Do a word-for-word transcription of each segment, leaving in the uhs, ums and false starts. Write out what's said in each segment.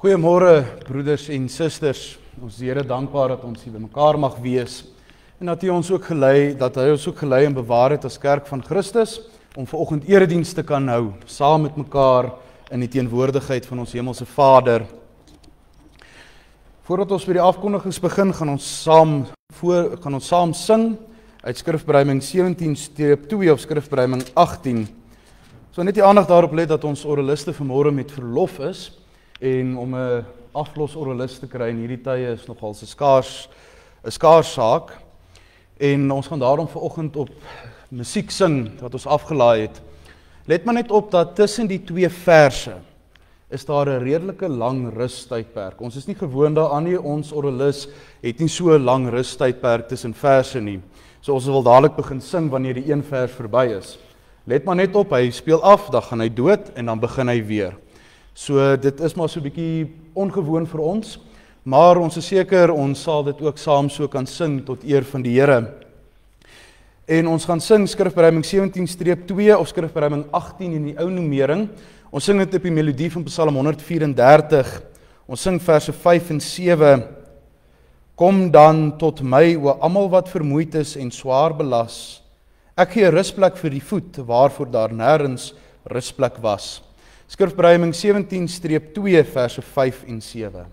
Goeiemôre broeders en susters. Ons is die Here dankbaar dat ons hier by mekaar mag wees en dat hy ons ook gelei, dat hy ons ook gelei en bewaar het as kerk van Christus om vanoggend erediens te kan hou saam met mekaar in die teenwoordigheid van ons hemelse Vader. Voordat ons by die afkondigings begin, gaan ons saam voor gaan ons saam sing uit skrifberuiming sewentien twee of skrifberuiming agttien. So net die aandag daarop let dat ons oraliste vanmôre met verlof is. En om 'n aflos oralist te kry in hierdie tye is nogal 'n skaars 'n skaars saak. En ons gaan daarom vanoggend op musiek sing wat ons afgelaai het. Let maar net op dat tussen die twee verse is daar 'n redelike lang rustydperk. Ons is nie gewoond daaraan nie, ons oralis het nie so 'n lang rustydperk tussen verse nie. So ons wil dadelik begin sing wanneer die een vers verby is. Let maar net op, hy speel af, dan gaan hy dood en dan begin hy weer. So dit is maar so 'n bietjie ongewoon vir ons, maar ons is seker ons sal dit ook saam so kan sing tot eer van die Here. En ons gaan sing skrifberuiming sewentien twee of skrifberuiming agttien in die ou nomering. Ons sing dit op die melodie van Psalm honderd vyf en dertig. Ons sing verse vyf en sewe. Kom dan tot my, o almal wat vermoeid is en swaar belas. Ek gee rusplek vir die voet, waarvoor daar nêrens rusplek was. Skrifberuiming sewentien twee verse vyf en sewe.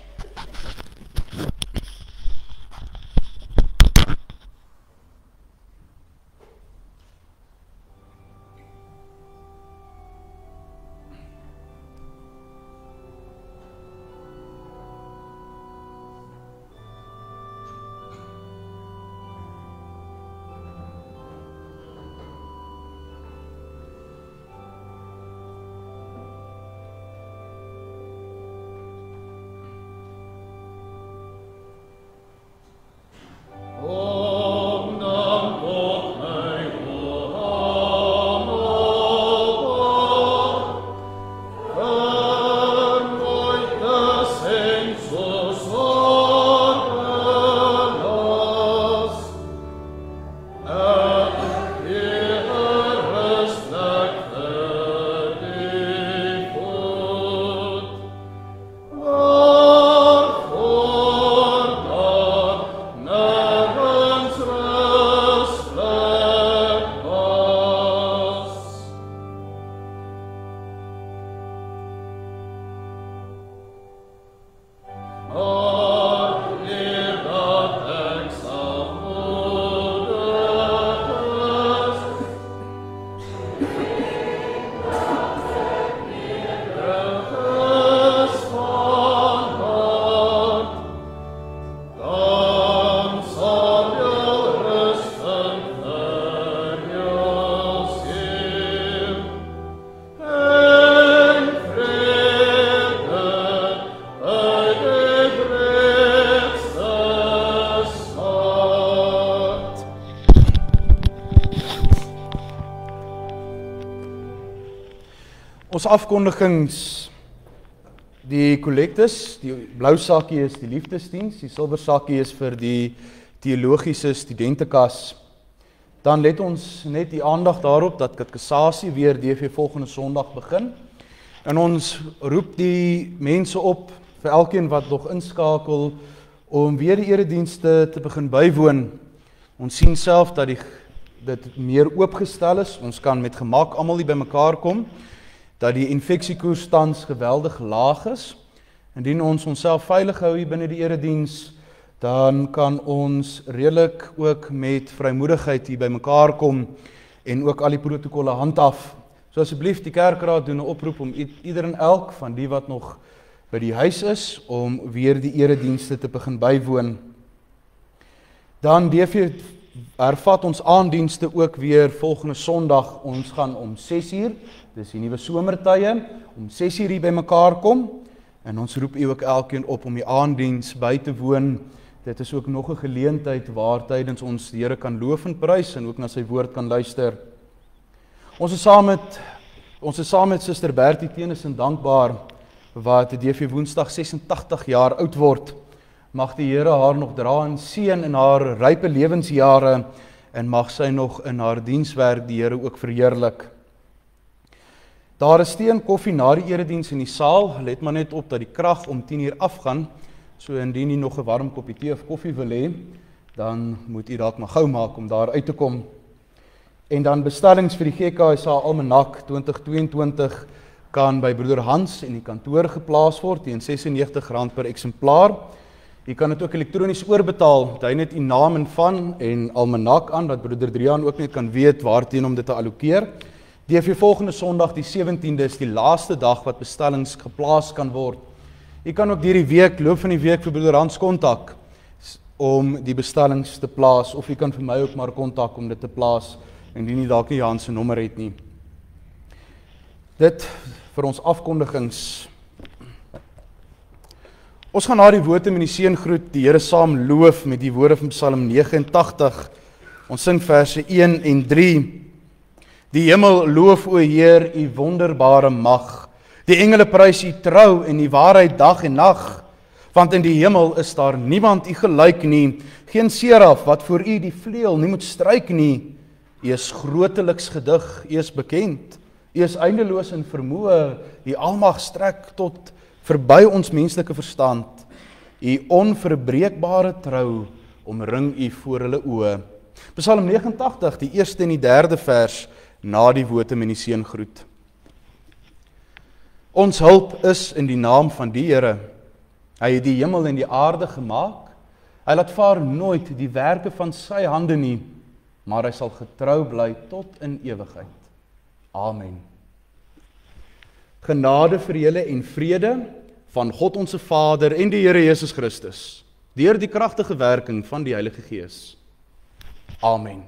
Ons afkondigings, die kollektes, die blou sakkie is die liefdesdiens, die silwer sakkie is vir die teologiese studentekas. Dan let ons net die aandag daarop dat katekisasie weer D V volgende Sondag begin. En ons roep die mense op, vir elkeen wat nog inskakel, om weer die eredienste te begin bywoon. Ons sien self dat die, dit meer oopgestel is, ons kan met gemak almal hier by mekaar kom, dat die infeksiekoers tans geweldig laag is. Indien ons onsself veilig hou hier binne die erediens, dan kan ons redelik ook met vrymoedigheid hier by mekaar kom en ook al die protokolle handhaf. So asseblief die kerkraad doen 'n oproep om ieder en elk van die wat nog by die huis is, om weer die eredienste te begin bywoon. Dan D V hervat ons aanddienste ook weer volgende Sondag. Ons gaan om ses uur, dis die nuwe somertye, om ses uur hier by mekaar kom, en ons roep u ook elkeen op om die aanddiens by te woon. Dit is ook nog 'n geleentheid waar tydens ons die Here kan loof en prys en ook na sy woord kan luister. Ons is saam met ons is saam met Suster Bertie Tennyson dankbaar wat die D V Woensdag sesentagtig jaar oud word. Mag die Here haar nog dra en seën in haar rype lewensjare en mag sy nog in haar dienswerk die Here ook verheerlik. Daar is tee en koffie na die erediens in die saal. Let maar net op dat die krag om tien uur afgaan. So indien jy nog 'n warm koppie tee of koffie wil hê, dan moet jy dalk maar gou maak om daar uit te kom. En dan bestellings vir die G K S A Almanak twintig tweeëntwintig kan by broeder Hans in die kantoor geplaas word teen ses en negentig rand per eksemplaar. Jy kan dit ook elektronies oorbetaal. Dui net u naam en van en Almanak aan, dat broeder Drian ook net kan weet waarteen om dit te allokeer. D V volgende Sondag die sewentiende is die laaste dag wat bestellings geplaas kan word. Jy kan ook deur die week, loop van die week vir broeder Hans kontak om die bestellings te plaas, of jy kan vir my ook maar kontak om dit te plaas, indien jy dalk nie Hans se nommer het nie. Dit vir ons afkondigings. Ons gaan na die woorde met die seëngroet die Here saam loof met die woorde van Psalm negenentagtig. Ons sing verse een en drie. Die hemel loof o Heer, u wonderbare mag. Die engele prys u trou en die waarheid dag en nag. Want in die hemel is daar niemand u gelyk nie, geen seraf wat voor u die vleuel nie moet stryk nie. U is groteliks gedig, u is bekend. U is eindeloos in vermoë, u almag strek tot verby ons menslike verstand. U onverbreekbare trou omring u voor hulle oë. Psalm negenentagtig, die eerste en die derde vers na die woorde met die seëngroet. Ons hulp is in die naam van die Here. Hy het die hemel en die aarde gemaak. Hy laat vaar nooit die werke van sy hande nie, maar hy sal getrou bly tot in ewigheid. Amen. Genade vir julle en vrede van God ons Vader en die Here Jesus Christus, deur die kragtige werking van die Heilige Gees. Amen.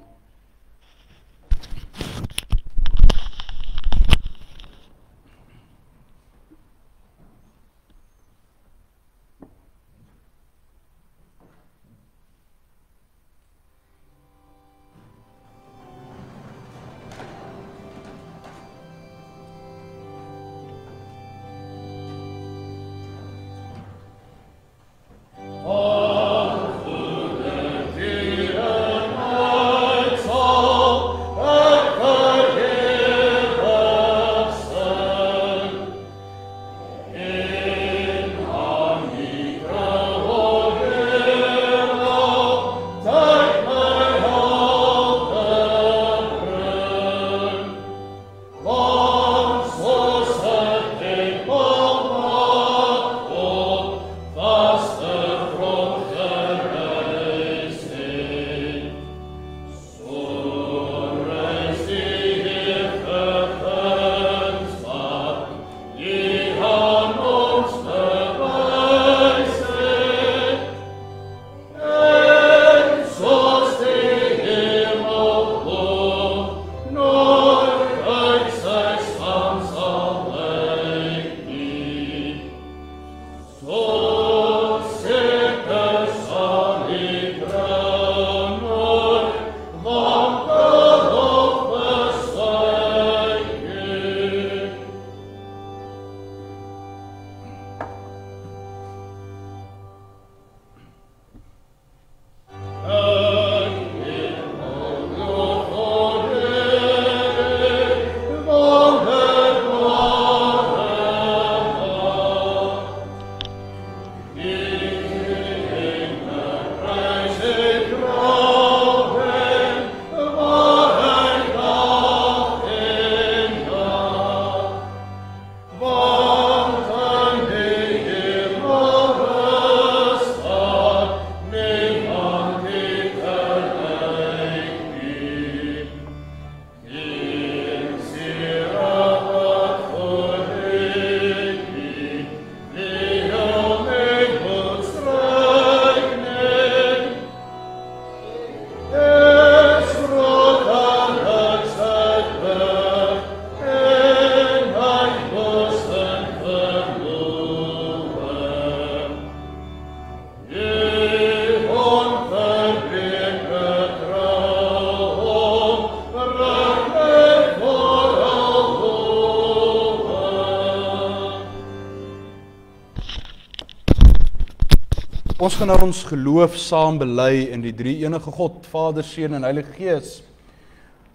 Ons gaan nou ons geloof saam bely in die drie enige God, Vader, Seun en Heilige Gees.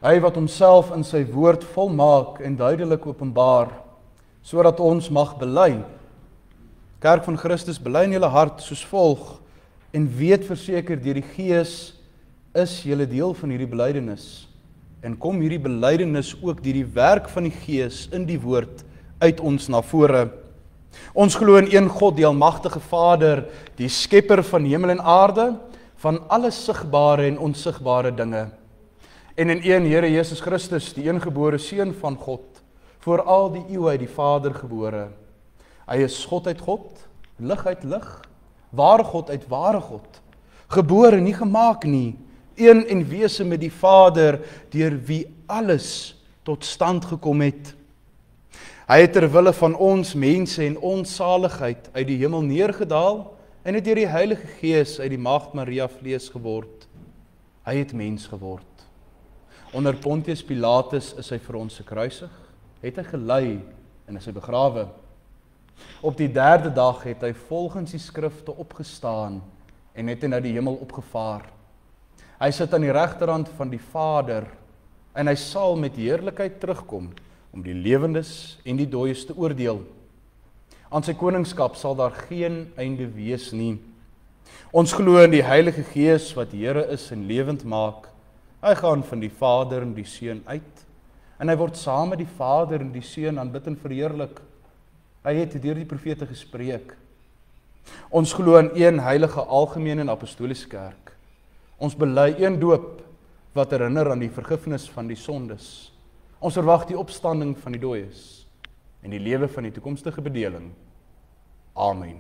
Hy wat homself in sy woord volmaak en duidelik openbaar, sodat ons mag bely. Kerk van Christus, bely in julle hart soos volg, en weet verseker deur die Gees is julle deel van hierdie belydenis. En kom hierdie belydenis ook deur die werk van die Gees in die woord uit ons na vore. Ons glo in een God, die almagtige Vader, die skepper van hemel en aarde, van alle sigbare en onsigbare dinge. En in een Here Jesus Christus, die engebore Seun van God, voor al die eeue uit die Vader gebore. Hy is God uit God, lig uit lig, ware God uit ware God, gebore, nie gemaak nie, een en wese met die Vader, deur wie alles tot stand gekom het. Hy het ter wille van ons mense en ons saligheid uit die hemel neergedaal en het deur die Heilige Gees uit die Maagd Maria vlees geword. Hy het mens geword. Onder Pontius Pilatus is hy vir ons gekruisig, het hy gelei en is hy begrawe. Op die derde dag het hy volgens die skrifte opgestaan en het hy na die hemel opgevaar. Hy sit aan die regterhand van die Vader en hy sal met heerlikheid terugkom om die lewendes en die dooies te oordeel. Aan sy koningskap sal daar geen einde wees nie. Ons glo in die Heilige Gees wat Here is en lewend maak. Hy gaan van die Vader en die Seun uit en hy word saam met die Vader en die Seun aanbid en verheerlik. Hy het deur die profete gespreek. Ons glo in een heilige algemene en apostoliese kerk. Ons bely een doop wat herinner aan die vergifnis van die sondes. Ons verwag die opstanding van die dooies en die lewe van die toekomstige bedeling. Amen.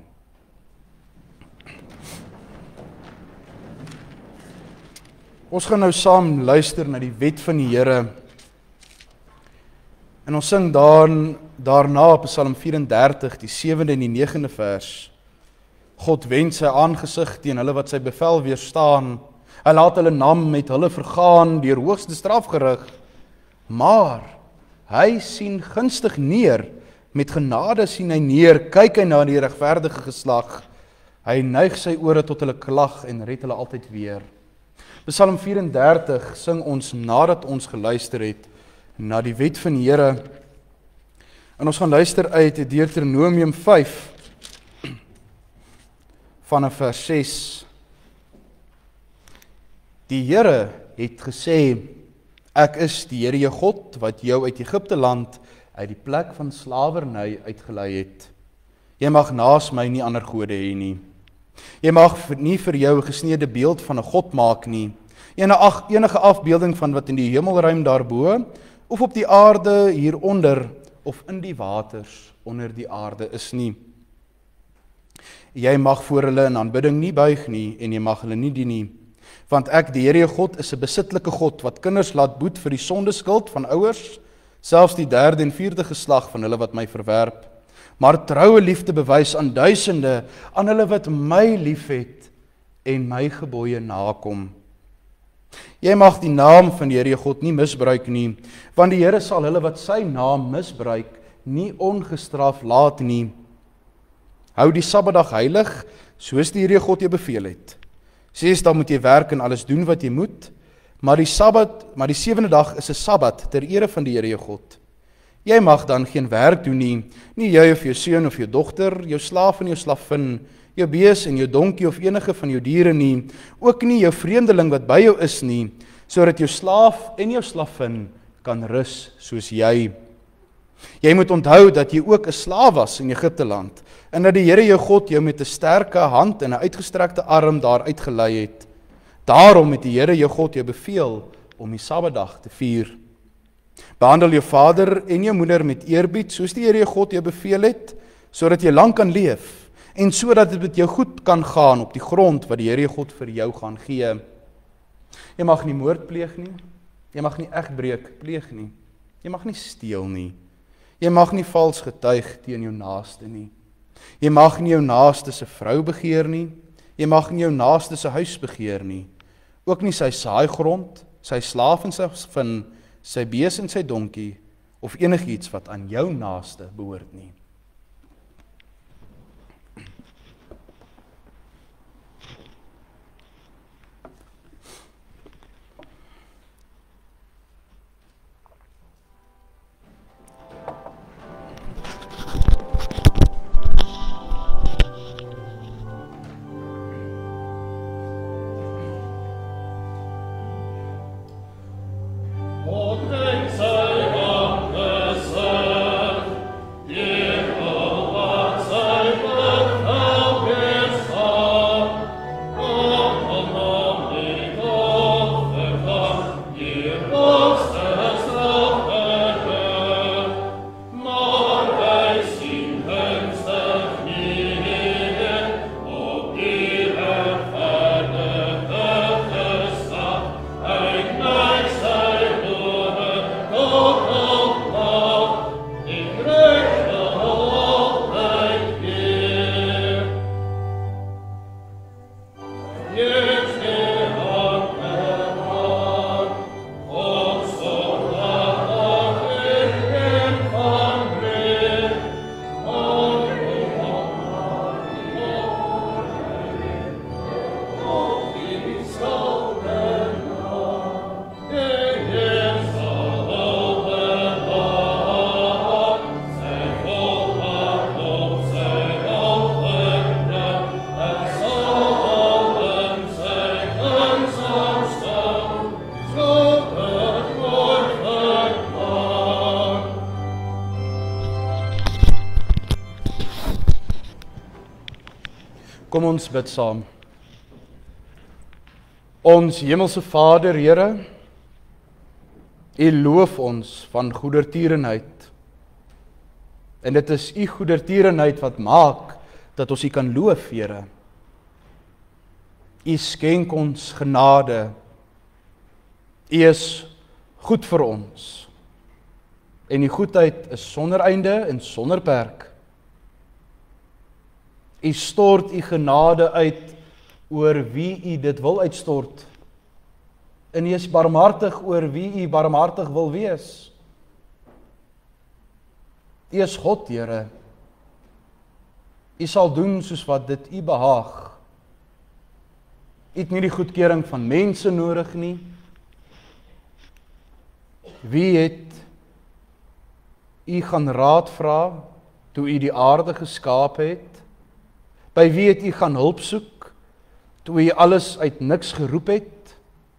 Ons gaan nou saam luister na die wet van die Here. En ons sing daar, daarna op Psalm vyf-en-dertig, die sewende en die negende vers. God wend sy aangesig teen hulle wat sy bevel weerstaan. Hy laat hulle nam met hulle vergaan deur hoogste strafgerig. Maar hy sien gunstig neer, met genade sien hy neer, kyk hy na die regverdige geslag. Hy neig sy ore tot hulle klag en red hulle altyd weer. Psalm vyf-en-dertig sing ons nadat ons geluister het na die wet van die Here. En ons gaan luister uit Deuteronomium vyf vanaf vers ses. Die Here het gesê, ek is die Here jou God wat jou uit Egipte land uit die plek van slawerny uitgelei het. Jy mag naas my nie ander gode hê nie. Jy mag nie vir jou 'n gesneede beeld van 'n god maak nie. Enige afbeelding van wat in die hemelruim daarbo of op die aarde hieronder of in die waters onder die aarde is nie. Jy mag voor hulle in aanbidding nie buig nie en jy mag hulle nie dien nie. Want ek, die Here jou God, is 'n besittelike God wat kinders laat boet vir die sondeskuld van ouers, selfs die derde en vierde geslag van hulle wat my verwerp. Maar troue liefde bewys aan duisende, aan hulle wat my liefhet en my gebooie nakom. Jy mag die naam van die Here jou God nie misbruik nie, want die Here sal hulle wat sy naam misbruik nie ongestraf laat nie. Hou die Sabbatdag heilig, soos die Here jou God jou beveel het. Ses dae moet jy werk en alles doen wat jy moet, maar die Sabbat, maar die sewende dag is 'n Sabbat ter ere van die Here jou God. Jy mag dan geen werk doen nie, nie jy of jou seun of jou dogter, jou slaaf en jou slavin, jou bees en jou donkie of enige van jou diere nie, ook nie jou vreemdeling wat by jou is nie, sodat jou slaaf en jou slavin kan rus soos jy. Jy moet onthou dat jy ook 'n slaaf was in Egipte land, en dat die Here jou God jou met 'n sterke hand en 'n uitgestrekte arm daar uitgelei het. Daarom het die Here jou God jou beveel om die Sabbatdag te vier. Behandel jou vader en jou moeder met eerbied, soos die Here jou God jou beveel het, sodat jy lank kan leef, en sodat dit met jou goed kan gaan op die grond wat die Here jou God vir jou gaan gee. Jy mag nie moord pleeg nie, jy mag nie egbreek pleeg nie, jy mag nie steel nie, jy mag nie vals getuig teen jou naaste nie, jy mag nie jou naaste se vrou begeer nie, jy mag nie jou naaste se huis begeer nie, ook nie sy saaigrond, sy slaaf en sy vin, sy bees en sy donkie, of enigiets wat aan jou naaste behoort nie. Kom ons bid saam. Ons hemelse Vader, Here, U loof ons van goedertierenheid. En dit is U goedertierenheid wat maak dat ons U kan loof, Here. U skenk ons genade. U is goed vir ons. En die goedheid is sonder einde en sonder perk. U stort U genade uit oor wie U dit wil uitstort. En U is barmhartig oor wie U barmhartig wil wees. U is God, Here. U sal doen soos wat dit U behaag. U het nie die goedkeuring van mense nodig nie. Wie het U gaan raad vra toe U die aarde geskaap het? By wie het U gaan hulp soek toe U alles uit niks geroep het?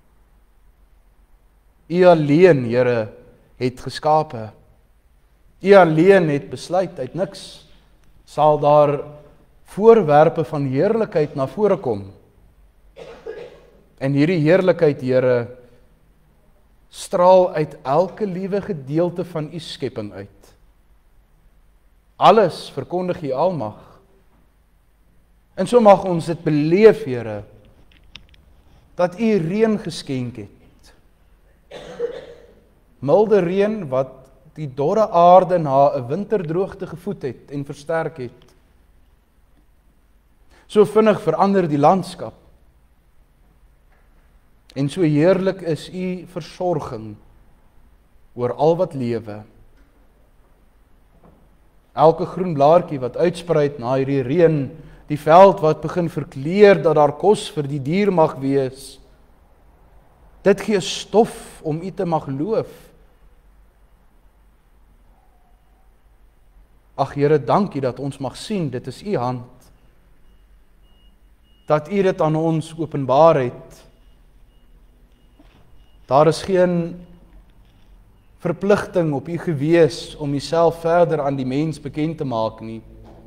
U alleen, Here, het geskape. U alleen het besluit uit niks sal daar voorwerpe van heerlikheid na vore kom. En hierdie heerlikheid, Here, straal uit elke liewe gedeelte van U skepping uit. Alles verkondig U almag. En so mag ons dit beleef, Here, dat U reën geskenk het. Milde reën wat die dorre aarde na 'n winterdroogte gevoed het en versterk het. So vinnig verander die landskap. En so heerlik is U versorging oor al wat lewe. Elke groen blaartjie wat uitspruit na hierdie reën, die veld wat begin verkleur dat daar kos vir die dier mag wees. Dit gee stof om U te mag loof. Ag Here, dankie dat ons mag sien, dit is U hand. Dat U dit aan ons openbaar het. Daar is geen verpligting op U gewees om Uself verder aan die mens bekend te maak nie.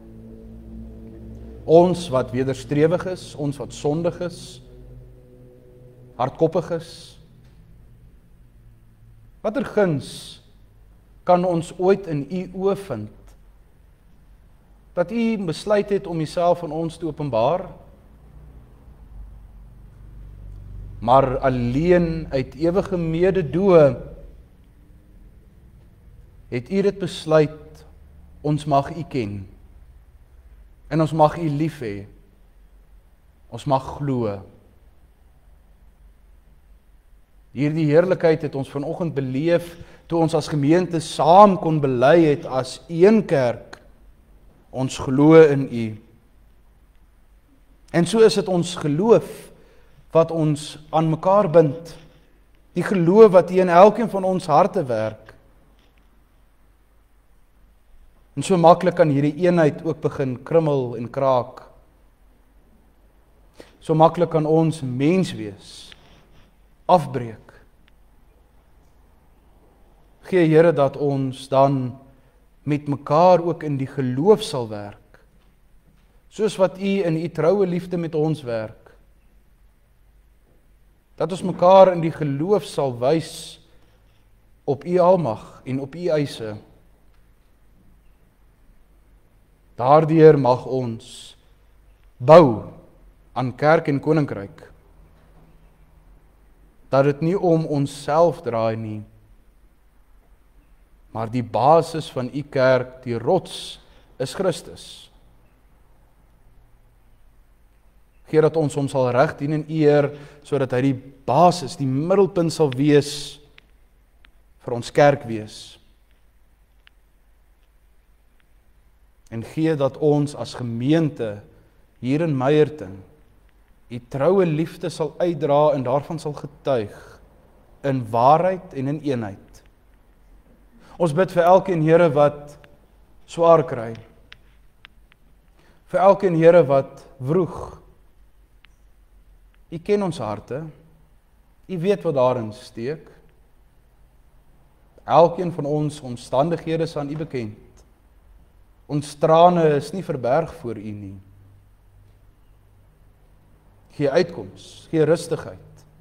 Ons wat wederstrewig is, ons wat sondig is, hardkoppig is. Watter guns kan ons ooit in U oë vind? Dat U besluit het om Uself aan ons te openbaar? Maar alleen uit ewige mededoe het U dit besluit, ons mag U ken. En ons mag U lief hê. Ons mag glo. Hierdie heerlikheid het ons vanoggend beleef toe ons as gemeente saam kon bely het as een kerk. Ons glo in U. En so is dit ons geloof wat ons aan mekaar bind. Die geloof wat U in elkeen van ons harte werk. En so maklik kan hierdie eenheid ook begin krummel en kraak. So maklik kan ons mens wees, afbreek. Gee Here dat ons dan met mekaar ook in die geloof sal werk, soos wat U in U troue liefde met ons werk. Dat ons mekaar in die geloof sal wys op U almag en op U eise. Daardeur mag ons bou aan kerk en koninkryk. Dat dit nie om onsself draai nie, maar die basis van U kerk, die rots, is Christus. Gee dat ons hom sal reg dien en eer, sodat hy die basis, die middelpunt sal wees vir ons kerk wees. En gee dat ons as gemeente hier in Meyerton U troue liefde sal uitdra en daarvan sal getuig in waarheid en in eenheid. Ons bid vir elkeen, Here, wat swaar kry. Vir elkeen, Here, wat wroeg. U ken ons harte. U weet wat daarin steek. Elkeen van ons omstandighede is aan U bekend. Ons trane is nie verberg voor U nie. gee uitkoms, gee rustigheid,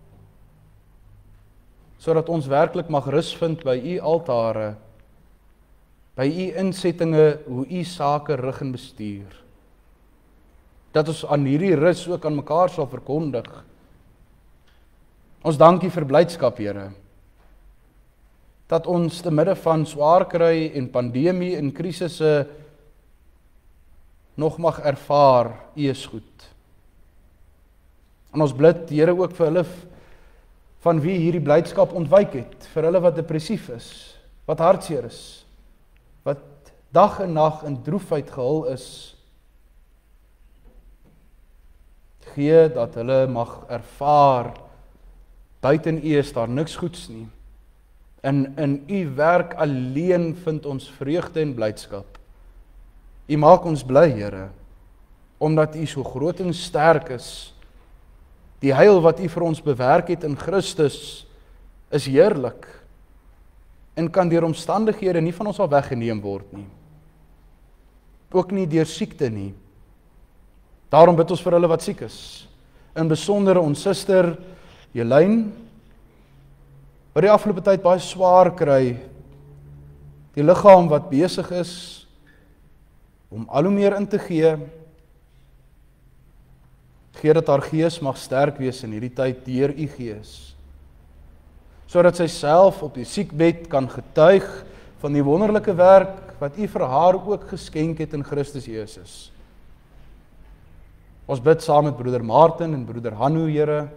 sodat ons werklik mag rus vind by u altare, by u insettinge, hoe u sake rig en bestuur. Dat ons aan hierdie rus ook aan mekaar sal verkondig. Ons dankie vir blydskap, Here, dat ons te midde van swaar kry en pandemie en krisisse nog mag ervaar, u is goed. En ons bid, Here, ook vir hulle van wie hierdie blydskap ontwyk het, vir hulle wat depressief is, wat hartseer is, wat dag en nag in droefheid gehul is, gee dat hulle mag ervaar, buiten u is daar niks goeds nie. En in u werk alleen vind ons vreugde en blydskap. U maak ons bly, Here, omdat u so groot en sterk is. Die heil wat u vir ons bewerk het in Christus is heerlik en kan deur omstandighede nie van ons al weggeneem word nie. Ook nie deur siekte nie. Daarom bid ons vir hulle wat siek is. In besonder ons suster Jelyn, wat die afgelope tyd baie swaar kry, die liggaam wat besig is om al hoe meer in te gee, gee dat haar gees mag sterk wees in hierdie tyd deur u gees, sodat sy self op die siekbed kan getuig van die wonderlike werk wat u vir haar ook geskenk het in Christus Jesus. Ons bid saam met broeder Martin en broeder Hanno, Here,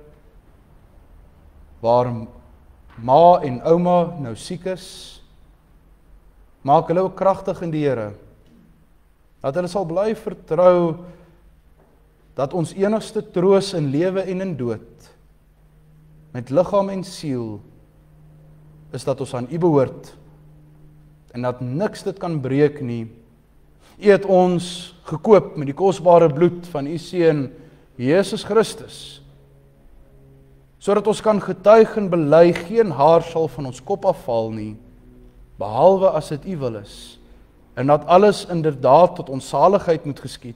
waar ma en ouma nou siek is, maak hulle ook kragtig in die Here, dat hulle sal bly vertrou dat ons enigste troos in lewe en in dood, met liggaam en siel, is dat ons aan u behoort, en dat niks dit kan breek nie. U het ons gekoop met die kosbare bloed van u Seun, Jesus Christus, sodat ons kan getuig en bely, geen haar sal van ons kop afval nie, behalwe as dit u wil is, en dat alles inderdaad tot ons saligheid moet geskied.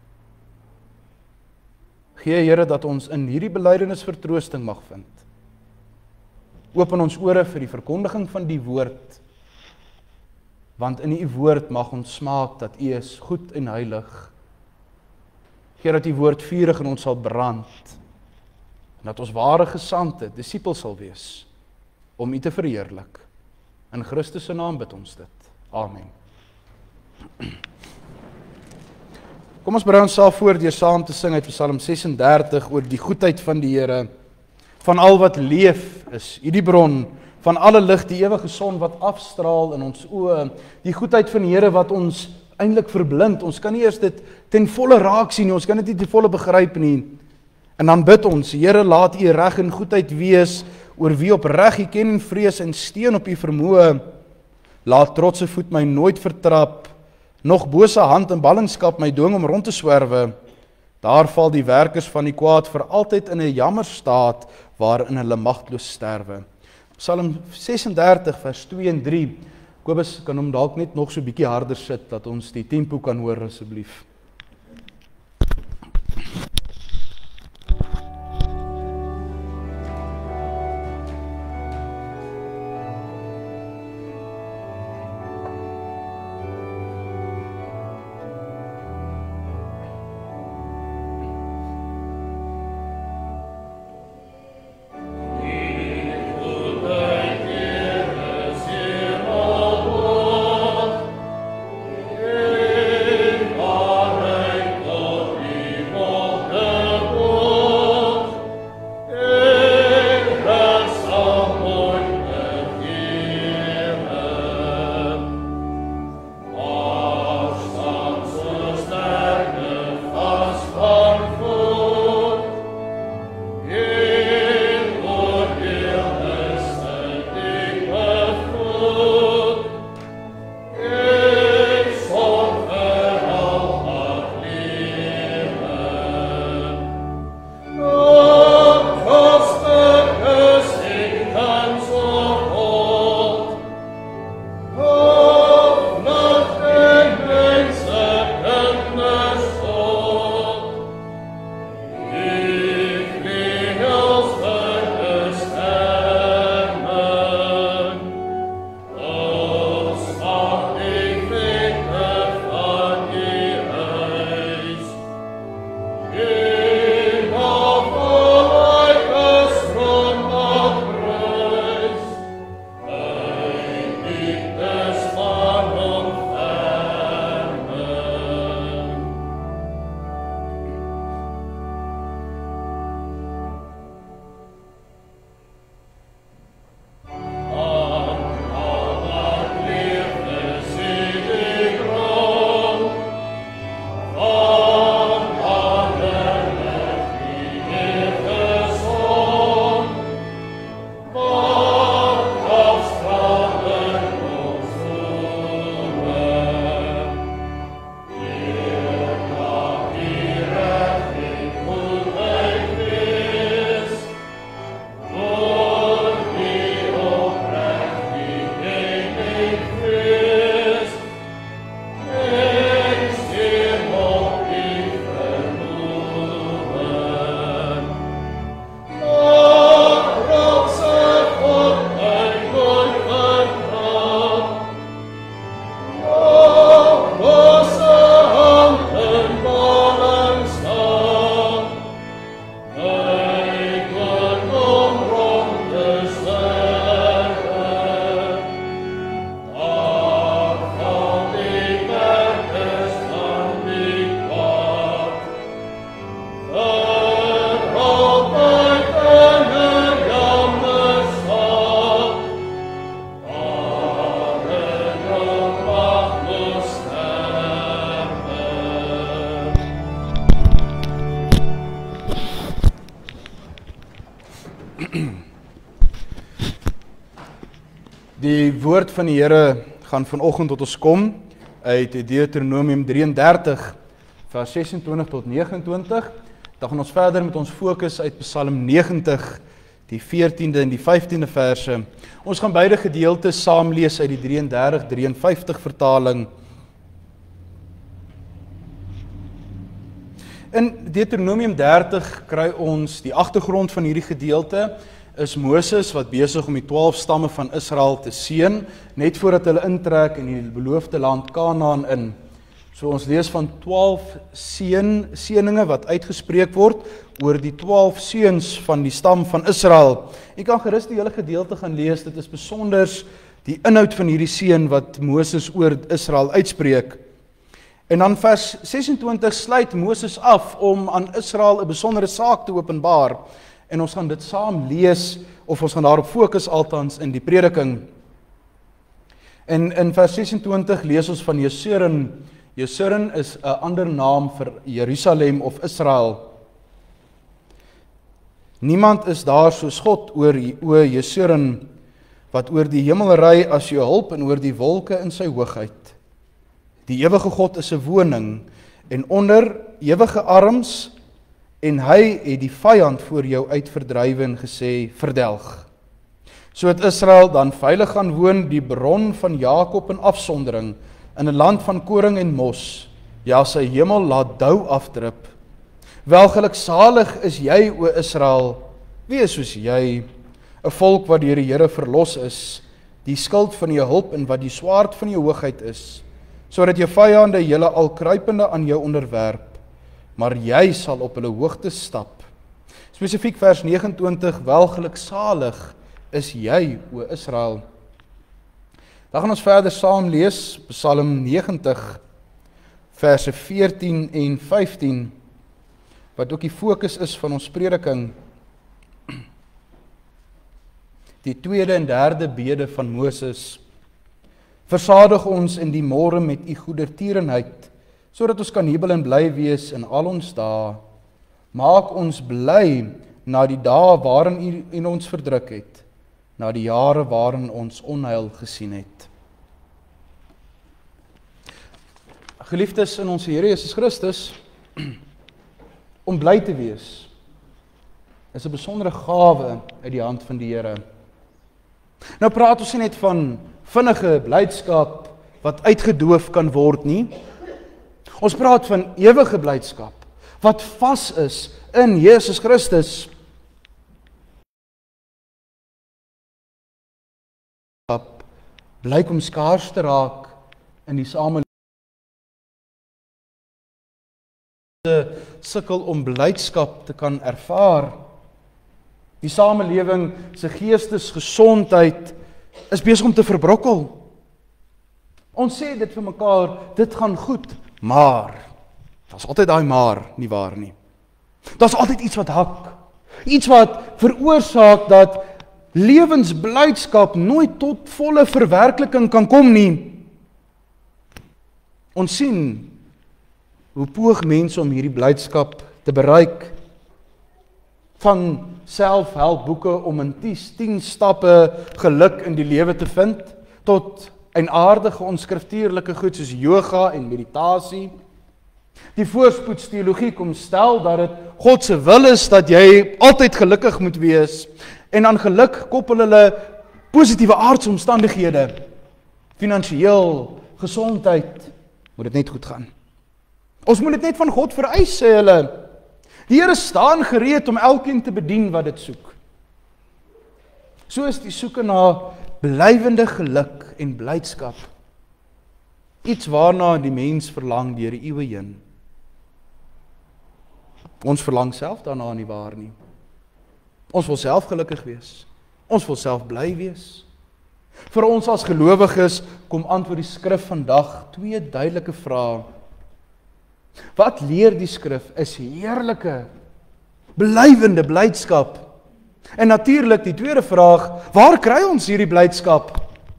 Gee, Here, dat ons in hierdie belydenis vertroosting mag vind. Open ons ore vir die verkondiging van die woord, want in u woord mag ons smaak dat u is goed en heilig. Gee dat die woord vurig in ons sal brand, en dat ons ware gesande, disipels sal wees, om u te verheerlik. In Christus se naam bid ons dit. Amen. Kom ons berei ons self voor deur saam te sing uit Psalm ses en dertig oor die goedheid van die Here, van al wat leef is, u die bron, van alle lig, die ewige son wat afstraal in ons oë, die goedheid van die Here wat ons eintlik verblind. Ons kan nie eers dit ten volle raak sien nie, ons kan dit nie ten volle begryp nie. En dan bid ons, Here, laat u reg en goedheid wees oor wie opreg u ken en vrees en steun op u vermoë. Laat trotse voet my nooit vertrap, nog bose hand en ballingskap my dwing om rond te swerwe. Daar val die werkers van die kwaad vir altyd in 'n jammer staat waarin hulle magteloos sterwe. Psalm ses en dertig vers twee en drie. Kobus kan hom dalk net nog so bietjie harder sit dat ons die tempo kan hoor asseblief. Die woord van die Here gaan vanoggend tot ons kom uit Deuteronomium drieëndertig vers sesentwintig tot negenentwintig. Dan gaan ons verder met ons fokus uit Psalm negentig, die veertiende en die vyftiende verse. Ons gaan beide gedeeltes saam lees uit die drieëndertig drieënvyftig vertaling. In Deuteronomium dertig kry ons die agtergrond van hierdie gedeelte, is Moses wat besig om die twaalf stamme van Israel te seën, net voordat hulle intrek in die beloofde land Kanaan in. So ons lees van twaalf seën, seëninge wat uitgespreek word oor die twaalf seuns van die stam van Israel. Jy kan gerus die hele gedeelte gaan lees, dit is besonders die inhoud van hierdie seën wat Moses oor Israel uitspreek. En dan vers sesentwintig sluit Moses af om aan Israel 'n besondere saak te openbaar. En ons gaan dit saam lees, of ons gaan daarop fokus altans in die prediking. En in vers sesentwintig lees ons van Jesuren. Jesuren is 'n ander naam vir Jerusalem of Israel. Niemand is daar soos God oor o Jesuren, wat oor die hemel ry as jou hulp en oor die wolke in sy hoogheid. Die ewige God is 'n woning, en onder ewige arms, en hy het die vyand voor jou uitverdrywe en gesê, verdelg. So het Israel dan veilig gaan woon, die bron van Jakob in afsondering, in 'n land van koring en mos, ja, sy hemel laat dou afdrup. Welgeluksalig is jy, o Israel, wie is soos jy, 'n volk wat deur die Here verlos is, die skild van jou hulp en wat die swaard van jou hoogheid is, sodat jou vyande julle al kruipende aan jou onderwerp, maar jy sal op hulle hoogte stap. Spesifiek vers negenentwintig, welgeluksalig is jy, o Israel. Dan gaan ons verder saam lees, Psalm negentig, verse veertien en vyftien, wat ook die fokus is van ons prediking. Die tweede en derde bede van Moses. Versadig ons in die môre met u goedertierenheid, sodat ons kan jubel en bly wees in al ons dae. Maak ons bly na die dae waarin u in ons verdruk het, na die jare waarin ons onheil gesien het. Geliefdes in ons Here Jesus Christus, om bly te wees, is 'n besondere gawe uit die hand van die Here. Nou praat ons nie net van vinnige blydskap wat uitgedoof kan word nie. Ons praat van ewige blydskap wat vas is in Jesus Christus. Blyk om skaars te raak in die samelewing. Sukkel om blydskap te kan ervaar. Die samelewing se geestesgesondheid is besig om te verbrokkel. Ons sê dit vir mekaar, dit gaan goed, maar daar's altyd daai maar, nie waar nie. Daar's altyd iets wat hak. Iets wat veroorsaak dat lewensblydskap nooit tot volle verwerkliking kan kom nie. Ons sien hoe poog mense om hierdie blydskap te bereik. Van selfhelpboeke om in tien stappe geluk in die lewe te vind, tot eienaardige onskriftuurlike goed soos yoga en meditasie. Die voorspoedsteologie kom stel dat dit God se wil is dat jy altyd gelukkig moet wees, en aan geluk koppel hulle positiewe aardsomstandighede, finansiëel, gesondheid, moet dit net goed gaan. Ons moet dit net van God vereis, sê hulle. Die Here staan gereed om elkeen te bedien wat dit soek. So is die soeke na blywende geluk en blydskap iets waarna die mens verlang deur die eeue heen. Ons verlang self daarna nie waar nie. Ons wil self gelukkig wees. Ons wil self bly wees. Vir ons as gelowiges kom antwoord die skrif vandag twee duidelike vrae. Wat leer die skrif is heerlike, blywende blydskap. En natuurlik die tweede vraag, waar kry ons hierdie blydskap?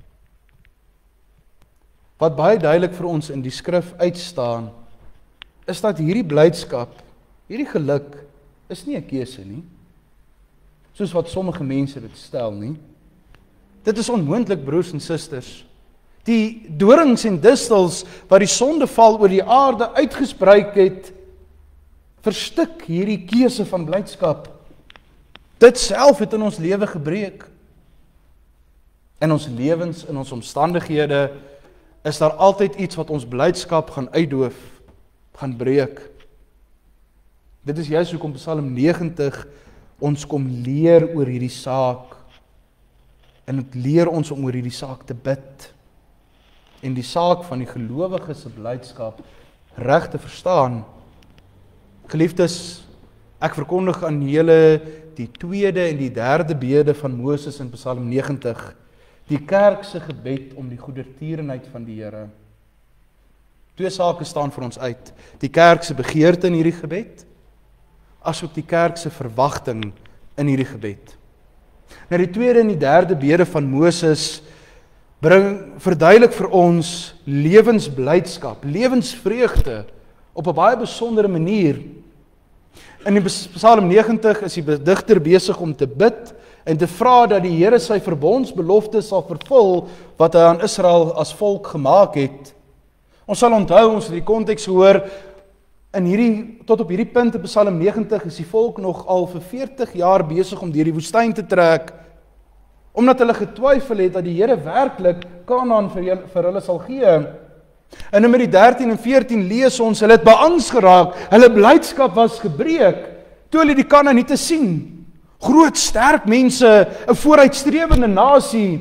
Wat baie duidelik vir ons in die skrif uitstaan, is dat hierdie blydskap, hierdie geluk, is nie 'n keuse nie. soos wat sommige mense dit stel nie. Dit is onmoontlik, broers en susters. Die dorings en distels wat die sondeval oor die aarde uitgespreek het, verstik hierdie keuse van blydskap. Dit self het in ons lewe gebreek. In ons lewens, in ons omstandighede, is daar altyd iets wat ons blydskap gaan uitdoof, gaan breek. Dit is juist hoekom Psalm negentig ons kom leer oor hierdie saak. En dit leer ons om oor hierdie saak te bid. En die saak van die gelowige se blydskap reg te verstaan. Geliefdes, ek verkondig aan julle die tweede en die derde bede van Moses in Psalm negentig. Die kerk se gebed om die goedertierenheid van die Here. Twee sake staan vir ons uit. Die kerk se begeerte in hierdie gebed, asook die kerk se verwagting in hierdie gebed. Nou die tweede en die derde bede van Moses bring verduidelik vir ons lewensblydskap, lewensvreugde op 'n baie besondere manier. In die Psalm negentig is die digter besig om te bid en te vra dat die Here sy verbondsbelofte sal vervul wat hy aan Israel as volk gemaak het. Ons sal onthou, ons het die konteks gehoor, in hierdie, tot op hierdie punt in Psalm negentig is die volk nog al vir veertig jaar besig om deur die woestyn te trek, omdat hulle getwyfel het dat die Here werklik Kanaan vir, julle, vir hulle sal gee. In Numeri dertien en veertien lees ons, hulle het beangs geraak, hulle blydskap was gebreek, toe hulle die Kanaaniete sien. Groot, sterk mense, 'n vooruitstrewende nasie.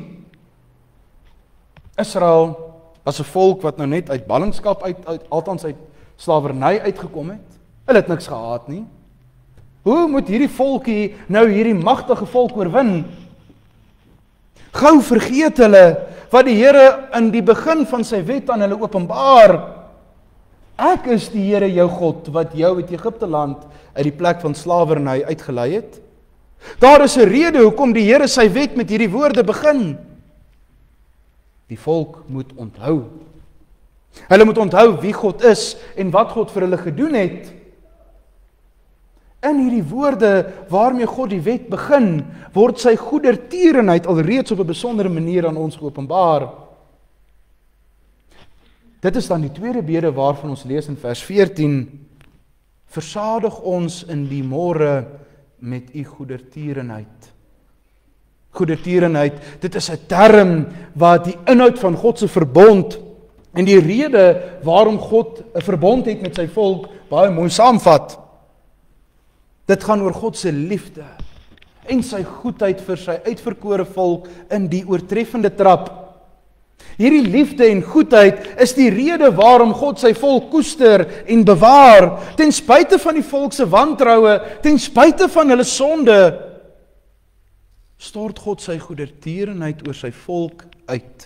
Israel was 'n volk wat nou net uit ballingskap uit, uit althans uit slawerny uitgekom het. Hulle het niks gehad nie. Hoe moet hierdie volkie nou hierdie magtige volk oorwin? Gou vergeet hulle wat die Here in die begin van sy wet aan hulle openbaar. Ek is die Here jou God wat jou uit Egipte land uit die plek van slawerny uitgelei het. Daar is 'n rede hoekom die Here sy wet met hierdie woorde begin. Die volk moet onthou. Hulle moet onthou wie God is en wat God vir hulle gedoen het. In hierdie woorde waarmee God die wet begin, word sy goedertierenheid alreeds op 'n besondere manier aan ons geopenbaar. Dit is dan die tweede bede waarvan ons lees in vers veertien. Versadig ons in die môre met u goedertierenheid. Goedertierenheid, dit is 'n term wat die inhoud van God se verbond en die rede waarom God 'n verbond het met sy volk baie mooi saamvat. Dit gaan oor God se liefde en sy goedheid vir sy uitverkore volk in die oortreffende trap. Hierdie liefde en goedheid is die rede waarom God sy volk koester en bewaar, ten spyte van die volk se wantroue, ten spyte van hulle sonde, stort God sy goedertierenheid oor sy volk uit.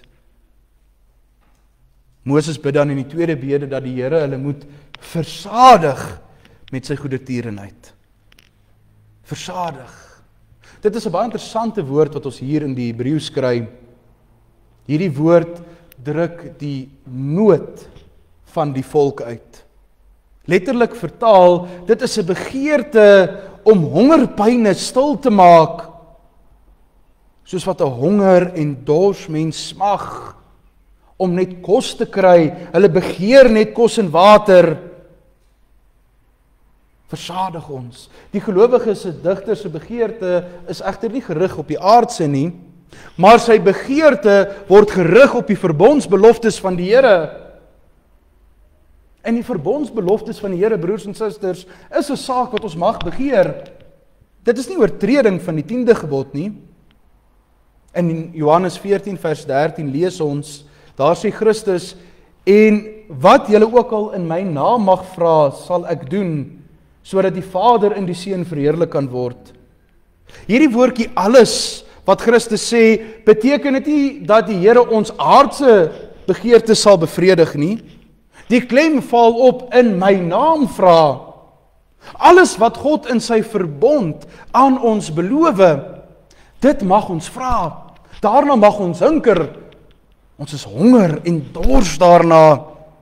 Moses bid dan in die tweede bede dat die Here hulle moet versadig met sy goedertierenheid. Versadig. Dit is 'n baie interessante woord wat ons hier in die Hebreëus kry. Hierdie woord druk die nood van die volk uit. Letterlik vertaal, dit is 'n begeerte om hongerpyne stil te maak, soos wat 'n honger en dors mens smag om net kos te kry. Hulle begeer net kos en water. Versadig ons. Die gelowige se digter se begeerte is egter nie gerig op die aardse nie, maar sy begeerte word gerig op die verbondsbeloftes van die Here. En die verbondsbeloftes van die Here, broers en susters, is 'n saak wat ons mag begeer. Dit is nie oortreding van die tiende gebod nie. In Johannes veertien vers dertien lees ons, daar sê Christus, en wat julle ook al in my naam mag vra, sal ek doen, sodat die Vader in die Seun verheerlik kan word. Hierdie woordjie alles wat Christus sê, beteken dit nie dat die Here ons aardse begeertes sal bevredig nie. Die klem val op in my naam vra. Alles wat God in sy verbond aan ons beloof, dit mag ons vra. Daarna mag ons hunker. Ons is honger en dors daarna.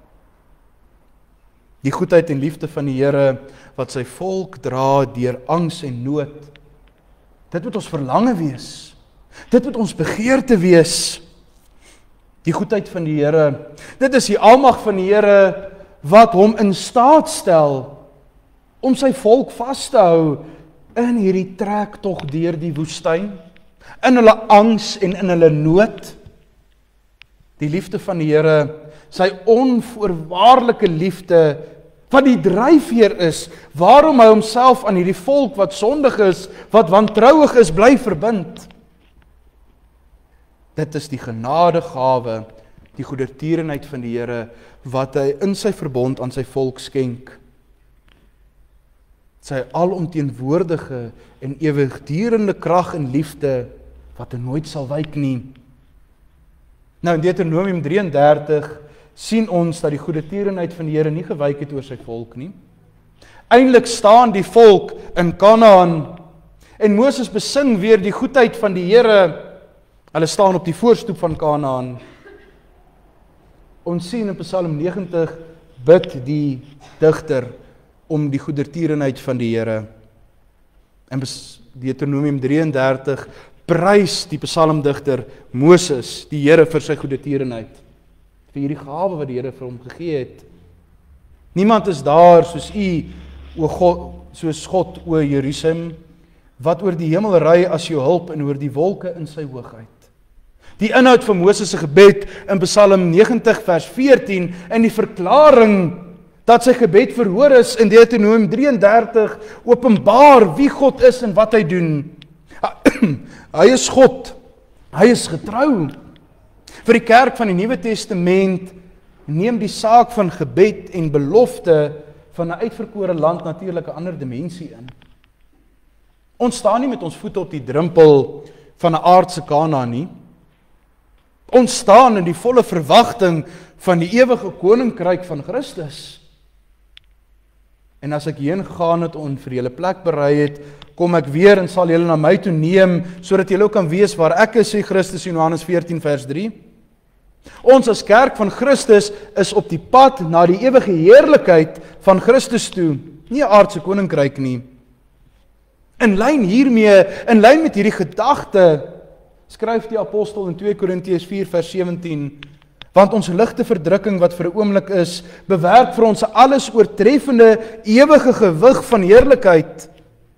Die goedheid en liefde van die Here wat sy volk dra deur angs en nood. Dit moet ons verlange wees. Dit moet ons begeerte wees. Die goedheid van die Here. Dit is die almag van die Here wat hom in staat stel om sy volk vas te hou in hierdie trektog deur die woestyn, in hulle angs en in hulle nood. Die liefde van die Here, sy onvoorwaardelike liefde, wat die dryfveer is, waarom hy homself aan hierdie volk wat sondig is, wat wantrouig is, bly verbind. Dit is die genadegawe, die goedertierenheid van die Here, wat hy in sy verbond aan sy volk skenk. Sy alomteenwoordige en ewigdurende krag en liefde, wat hy nooit sal wyk nie. Nou in Deuteronomium drie en dertig sien ons dat die goedertierenheid van die Here nie gewyk het oor sy volk nie. Eindelik staan die volk in Kanaan en Moses besing weer die goedheid van die Here. Hulle staan op die voorstoep van Kanaan. Ons sien in Psalm negentig bid die digter om die goedertierenheid van die Here. In Deuteronomium drie en dertig prys die psalmdigter Moses, die Here vir sy goedertierenheid, vir hierdie gawe wat die Here vir hom gegee het. Niemand is daar soos u, o God, soos God, o Jerusalem, wat oor die hemel ry as jou hulp en oor die wolke in sy hoogheid. Die inhoud van Moses se gebed in Psalm negentig vers veertien en die verklaring dat sy gebed verhoor is in Deuteronomium drie en dertig openbaar wie God is en wat hy doen. Hy is God, hy is getrou. Vir die kerk van die Nuwe Testament neem die saak van gebed en belofte van 'n uitverkore land natuurlik 'n ander dimensie in. Ons staan nie met ons voete op die drempel van 'n aardse Kanaan nie. Ons staan in die volle verwagting van die ewige koninkryk van Christus. En as ek heen gegaan het en vir julle plek berei het, kom ek weer en sal julle na my toe neem, sodat julle ook kan weet waar ek is, sê Christus in Johannes veertien vers drie. Ons as kerk van Christus is op die pad na die ewige heerlikheid van Christus toe, nie 'n aardse koninkryk nie. In lyn hiermee, in lyn met hierdie gedagte, skryf die apostel in twee Korintiërs vier vers sewentien, want ons ligte verdrukking wat vir 'n oomblik is, bewerk vir ons 'n alles oortreffende ewige gewig van heerlikheid.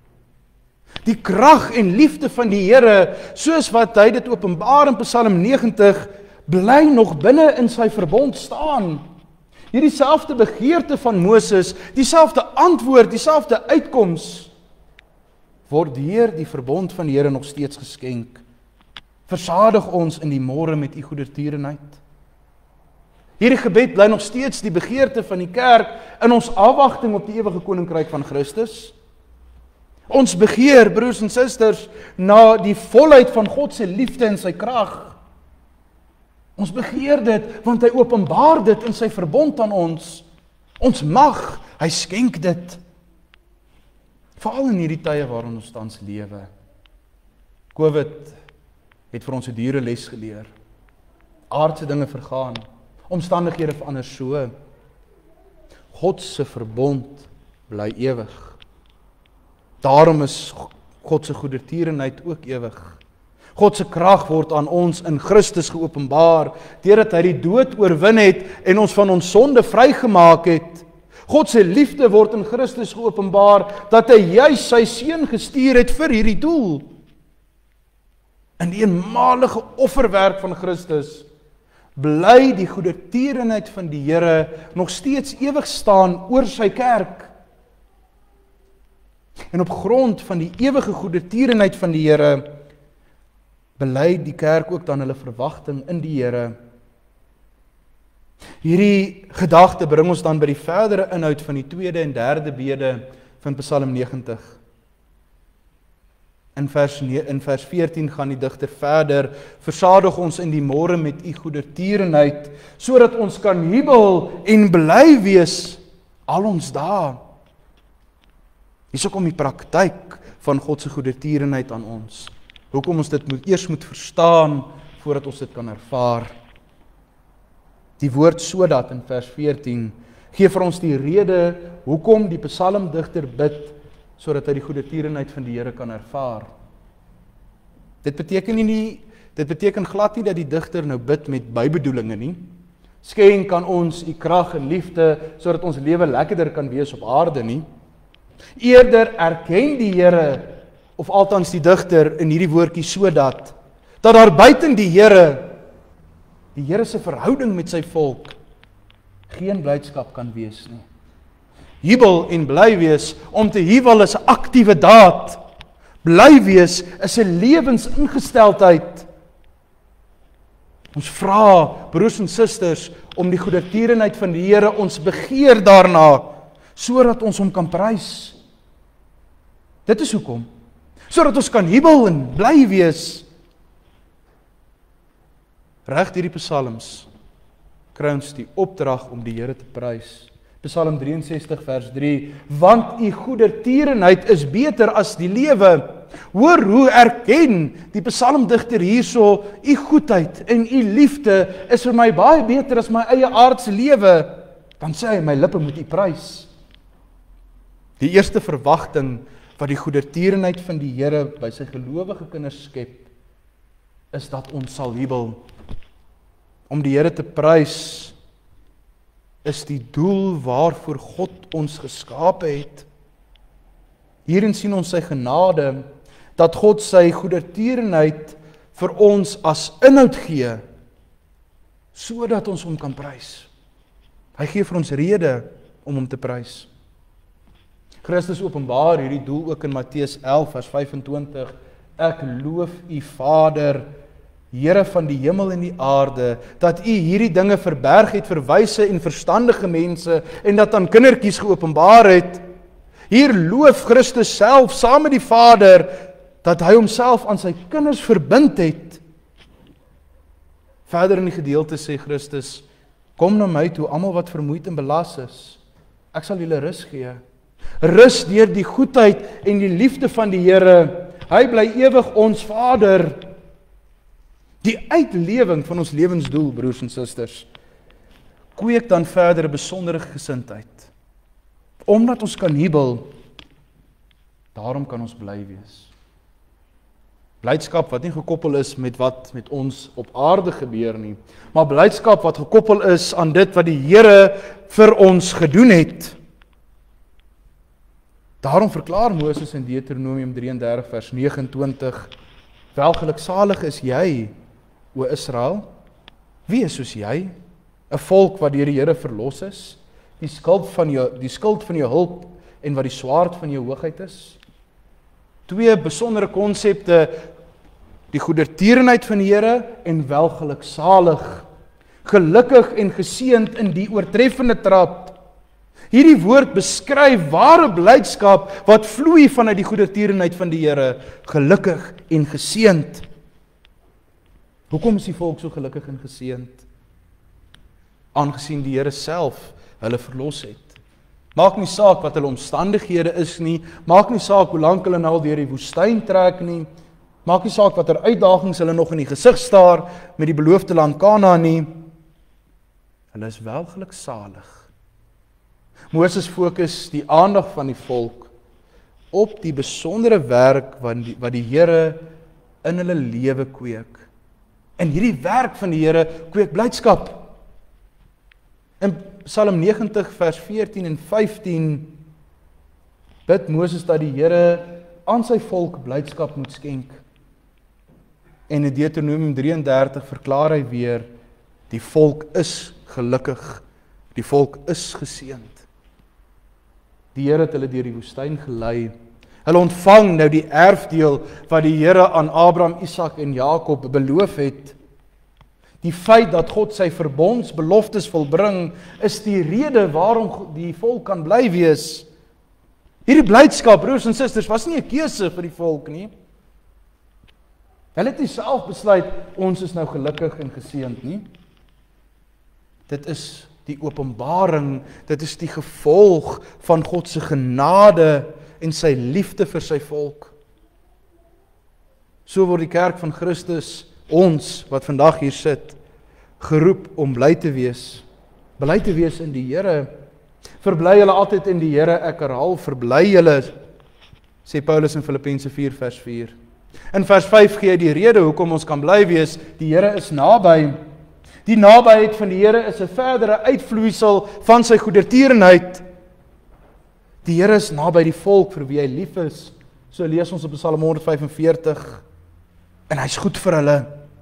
Die krag en liefde van die Here, soos wat hy dit openbaar in Psalm negentig, bly nog binne in sy verbond staan. Hierdie selfde begeerte van Moses, dieselfde antwoord, dieselfde uitkoms, word deur die verbond van die Here nog steeds geskenk. Versadig ons in die môre met u goedertierenheid. Hierdie gebed bly nog steeds die begeerte van die kerk in ons afwagting op die ewige koninkryk van Christus. Ons begeer, broers en susters, na die volheid van God se liefde en sy krag. Ons begeer dit, want hy openbaar dit in sy verbond aan ons. Ons mag, hy skenk dit. Veral in hierdie tye waarin ons tans lewe. COVID het vir ons 'n dure les geleer. Aardse dinge vergaan, omstandighede verander so. God se verbond bly ewig. Daarom is God se goedertierenheid ook ewig. God se krag word aan ons in Christus geopenbaar, deurdat hy die dood oorwin het en ons van ons sonde vrygemaak het. God se liefde word in Christus geopenbaar, dat hy juis sy seun gestuur het vir hierdie doel. In die eenmalige offerwerk van Christus bly die goedertierenheid van die Here nog steeds ewig staan oor sy kerk. En op grond van die ewige goedertierenheid van die Here bely die kerk ook dan hulle verwagting in die Here. Hierdie gedagte bring ons dan by die verdere inhoud van die tweede en derde bede van Psalm negentig. In vers, in vers veertien gaan die digter verder, versadig ons in die môre met u goedertierenheid, sodat ons kan jubel en bly wees al ons dae. Hierso kom die praktyk van God se goedertierenheid aan ons. Hoekom ons dit moet, eers moet verstaan, voordat ons dit kan ervaar. Die woord sodat in vers veertien, gee vir ons die rede, hoekom die psalmdigter bid, sodat hy die goedertierenheid van die Here kan ervaar. Dit beteken nie, nie dit beteken glad nie dat die digter nou bid met bybedoelinge nie. Skenk aan ons u krag en liefde sodat ons lewe lekkerder kan wees op aarde nie. Eerder erken die Here, of althans die digter in hierdie woordjie sodat dat daar buiten die Here, die Here se verhouding met sy volk geen blydskap kan wees nie. Jubel en bly wees, om te huwel is 'n aktiewe daad. Bly wees is 'n lewensingesteldheid. Ons vra, broers en susters, om die goedertierenheid van die Here, ons begeer daarna, sodat ons hom kan prys. Dit is hoekom. Sodat ons kan jubel en bly wees. Reg hierdie psalms kry ons die opdrag om die Here te prys. Psalm drie en sestig vers drie, want u goedertierenheid is beter as die lewe. Hoor hoe erken die psalmdigter hierso, u goedheid en u liefde is vir my baie beter as my eie aardse lewe. Dan sê hy, my lippe moet u prys. Die eerste verwagting wat die goedertierenheid van die Here by sy gelowige kinders skep, is dat ons sal jubel. Om die Here te prys is die doel waarvoor God ons geskape het. Hierin sien ons sy genade, dat God sy goedertierenheid vir ons as inhoud gee, sodat ons hom kan prys. Hy gee vir ons rede om hom te prys. Christus openbaar hierdie doel ook in Matteus elf vers vyf-en-twintig. Ek loof u Vader, Here van die hemel en die aarde, dat u hierdie dinge verberg het vir wyse en verstandige mense en dat aan kindertjies geopenbaar het. Hier loof Christus self saam met die Vader dat hy homself aan sy kinders verbind het. Verder in die gedeelte sê Christus, kom na my toe almal wat vermoeid en belas is. Ek sal julle rus gee. Rus deur die goedheid en die liefde van die Here. Hy bly ewig ons Vader. Die uitlewing van ons lewensdoel, broers en susters, kweek dan verder 'n besondere gesindheid. Omdat ons kan jubel, daarom kan ons bly wees. Blydskap wat nie gekoppel is met wat met ons op aarde gebeur nie, maar blydskap wat gekoppel is aan dit wat die Here vir ons gedoen het. Daarom verklaar Moses in Deuteronomium drie en dertig vers negenentwintig, welgeluksalig is jy, o Israel, wie is soos jy? 'n Volk wat deur die Here verlos is, die skuld van jou, die skuld van jou hulp en wat die swaard van jou hoogheid is. Twee besondere konsepte, die goedertierenheid van die Here en welgeluksalig, gelukkig en geseënd in die oortreffende trap. Hierdie woord beskryf ware blydskap wat vloei vanuit die goedertierenheid van die Here, gelukkig en geseënd. Hoekom is die volk so gelukkig en geseënd? Aangesien die Here self hulle verlos het. Maak nie saak wat hulle omstandighede is nie, maak nie saak hoe lank hulle nou al deur die woestyn trek nie, maak nie saak watter uitdagings hulle nog in die gesig staar met die beloofde land Kanaan nie. Hulle is wel geluksalig. Moses fokus die aandag van die volk op die besondere werk wat die, wat die Here in hulle lewe kweek. En hierdie werk van die Here kweek blydskap. In Psalm negentig vers veertien en vyftien bid Moses dat die Here aan sy volk blydskap moet skenk. En in Deuteronomium drie en dertig verklaar hy weer, die volk is gelukkig, die volk is geseënd. Die Here het hulle deur die woestyn gelei. Hulle ontvang nou die erfdeel wat die Here aan Abraham, Isak en Jakob beloof het. Die feit dat God sy verbondsbeloftes volbring, is die rede waarom die volk kan bly wees. Hierdie blydskap, broers en susters, was nie 'n keuse vir die volk nie. Hulle het nie self besluit, ons is nou gelukkig en geseënd nie. Dit is die openbaring, dit is die gevolg van God se genade en sy liefde vir sy volk. So word die kerk van Christus, ons wat vandag hier sit, geroep om bly te wees. Bly te wees in die Here. Verbly julle altyd in die Here, ek herhaal, verbly julle, sê Paulus in Filippense vier vers vier. In vers vyf gee hy die rede hoekom ons kan bly wees. Die Here is naby. Die nabyheid van die Here is 'n verdere uitvloeisel van sy goedertierenheid. Die Here is naby die volk vir wie hy lief is. So lees ons op Psalm honderd vyfenveertig. En hy's goed vir hulle.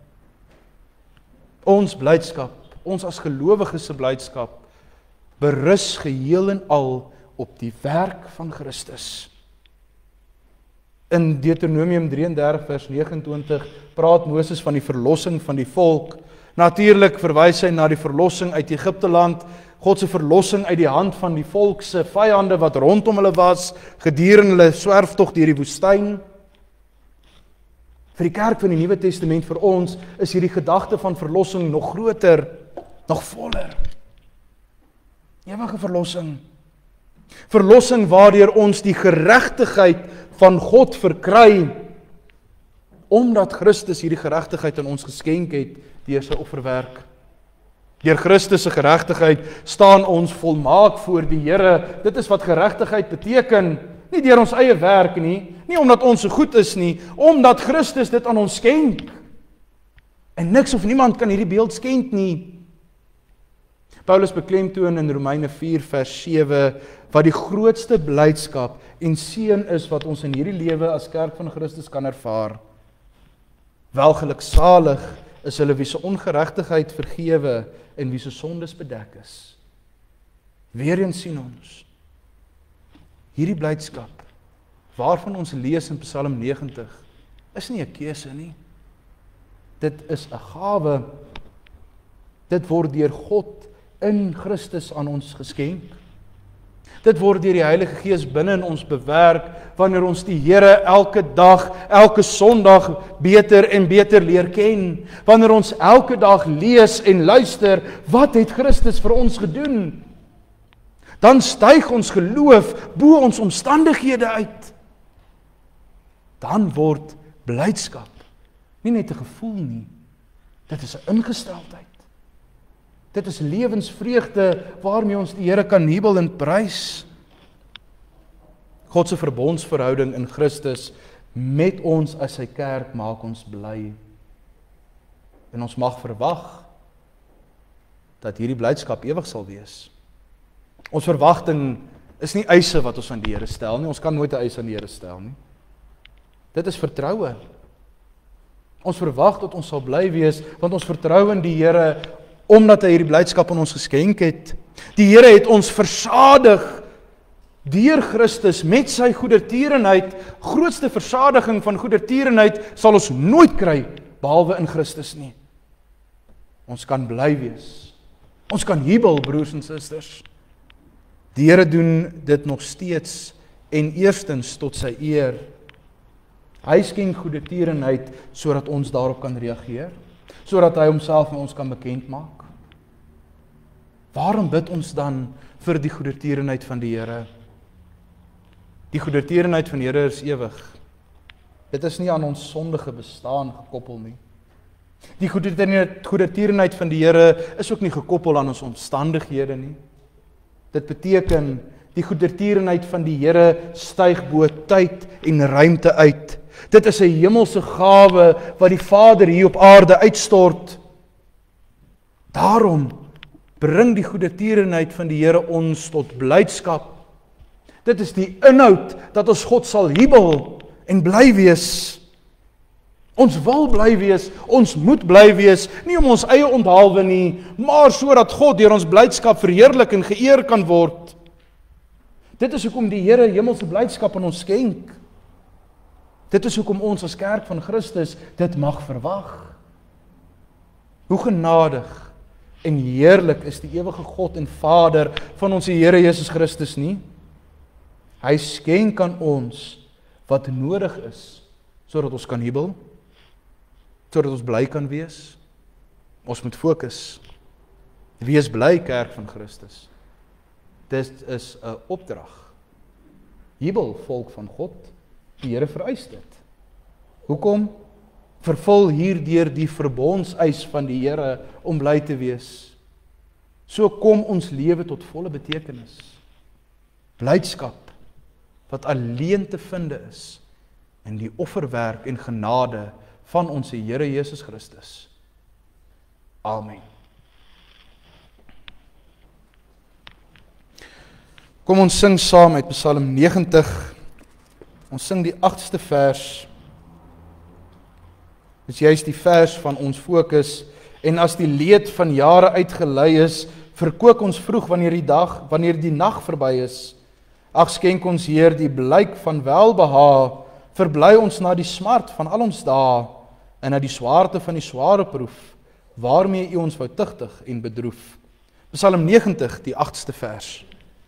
Ons blydskap, ons as gelowiges se blydskap, berus geheel en al op die werk van Christus. In Deuteronomium drieëndertig vers negenentwintig praat Moses van die verlossing van die volk. Natuurlik verwys hy na die verlossing uit Egipte land, God se verlossing uit die hand van die volk se vyande wat rondom hulle was, gedurende hulle swerftog deur die woestyn. Vir die kerk van die Nuwe Testament, vir ons, is hierdie gedagte van verlossing nog groter, nog voller. Ewige verlossing. Verlossing waardeur ons die geregtigheid van God verkry, omdat Christus hierdie geregtigheid aan ons geskenk het deur sy offerwerk. Deur Christus se geregtigheid staan ons volmaak voor die Here. Dit is wat geregtigheid beteken, nie deur ons eie werk nie, nie omdat ons so goed is nie, omdat Christus dit aan ons skenk. En niks of niemand kan hierdie beeld skenk nie. Paulus beklemtoon in Romeine vier vers sewe wat die grootste blydskap en seën is wat ons in hierdie lewe as kerk van Christus kan ervaar. Welgeluksalig is hulle wie se ongeregtigheid vergewe en wie se sondes bedek is. Weereens sien ons hierdie blydskap waarvan ons lees in Psalm negentig is nie 'n keuse nie. Dit is 'n gawe. Dit word deur God in Christus aan ons geskenk. Dit word deur die Heilige Gees binne in ons bewerk wanneer ons die Here elke dag, elke Sondag beter en beter leer ken. Wanneer ons elke dag lees en luister, wat het Christus vir ons gedoen? Dan styg ons geloof bo ons omstandighede uit. Dan word blydskap nie net 'n gevoel nie, dit is 'n ingesteldheid. Dit is lewensvreugde waarmee ons die Here kan jubel en prys. God se verbondsverhouding in Christus met ons as sy kerk maak ons bly. En ons mag verwag dat hierdie blydskap ewig sal wees. Ons verwagting is nie eise wat ons aan die Here stel nie. Ons kan nooit 'n eis aan die Here stel nie. Dit is vertroue. Ons verwag dat ons sal bly wees, want ons vertrou in die Here omdat hy hierdie blydskap aan ons geskenk het. Die Here het ons versadig deur Christus met sy goedertierenheid. Grootste versadiging van goedertierenheid sal ons nooit kry behalwe in Christus nie. Ons kan bly wees. Ons kan jubel, broers en susters. Die Here doen dit nog steeds en eerstens tot sy eer. Hy skenk goedertierenheid sodat ons daarop kan reageer, sodat hy homself aan ons kan bekend maak. Waarom bid ons dan vir die goedertierenheid van die Here? Die goedertierenheid van die Here is ewig. Dit is nie aan ons sondige bestaan gekoppel nie. Die goedertierenheid van die Here is ook nie gekoppel aan ons omstandighede nie. Dit beteken, die goedertierenheid van die Here styg bo tyd en ruimte uit. Dit is 'n hemelse gawe wat die Vader hier op aarde uitstort. Daarom bring die goedertierenheid van die Here ons tot blydskap. Dit is die inhoud dat ons God sal jubel en bly wees. Ons wil bly wees, ons moet bly wees, nie om ons eie onthaalwe nie, maar sodat God deur ons blydskap verheerlik en geëer kan word. Dit is hoekom die Here hemelse blydskap aan ons skenk. Dit is hoekom ons as kerk van Christus dit mag verwag. Hoe genadig en heerlik is die ewige God en Vader van ons Here Jesus Christus nie? Hy skenk aan ons wat nodig is, sodat ons kan jubel, sodat ons bly kan wees. Ons moet fokus. Wees bly, kerk van Christus. Dit is 'n opdrag. Jubel, volk van God. Die Here vereis dit. Hoekom? Vervul hierdeur die verbondseis van die Here om bly te wees. So kom ons lewe tot volle betekenis. Blydskap wat alleen te vind is en die offerwerk en genade van ons Here Jesus Christus. Amen. Kom ons sing saam uit Psalm negentig. Ons sing die agste vers. Dis juist die vers van ons fokus. En as die leed van jare uitgelei is, verkoop ons vroeg wanneer die dag, wanneer die nag verby is. Ag skenk ons Heer die blyk van welbehae, verbly ons na die smart van al ons dae en na die swaarte van die sware proef, waarmee U ons wou tugtig en bedroef. Psalm negentig, die agste vers.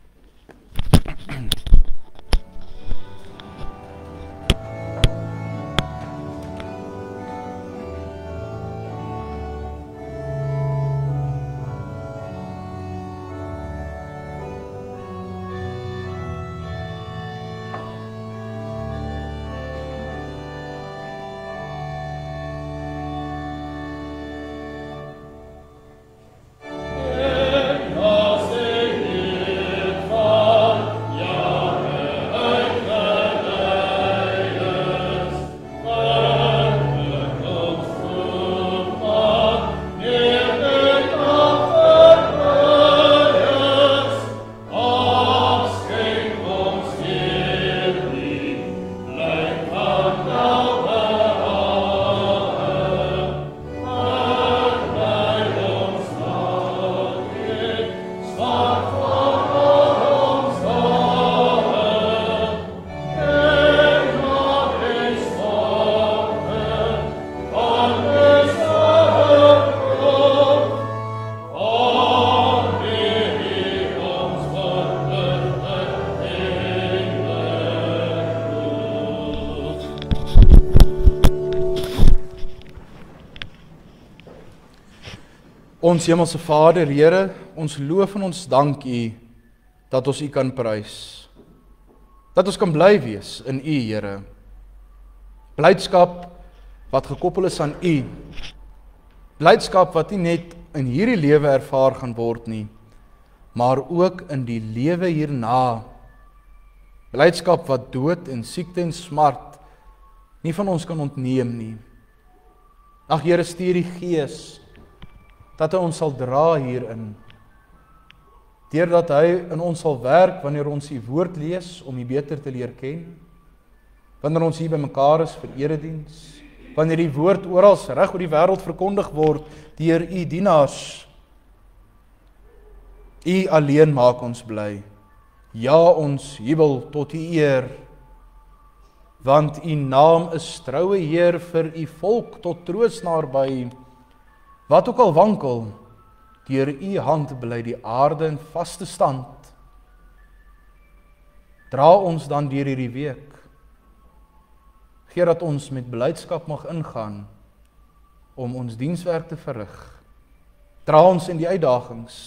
Ons Hemelse Vader, Here, ons loof en ons dank U dat ons U kan prys. Dat ons kan bly wees in U, Here. Blydskap wat gekoppel is aan U. Blydskap wat nie net in hierdie lewe ervaar gaan word nie, maar ook in die lewe hierna. Blydskap wat dood en siekte en smart nie van ons kan ontneem nie. Ag Here, stuur die Gees dat hy ons sal dra hierin, deurdat hy in ons sal werk wanneer ons U woord lees om U beter te leer ken, wanneer ons hier by mekaar is vir erediens, wanneer die woord oral reg oor die wêreld verkondig word deur U dienaars. U alleen maak ons bly. Ja, ons jubel tot U eer, want U naam is troue Heer vir U volk tot troos naby. Wat ook al wankel, deur U hand bly die aarde in vaste stand. Dra ons dan deur hierdie week. Gee dat ons met blydskap mag ingaan om ons dienswerk te verrig. Dra ons in die uitdagings.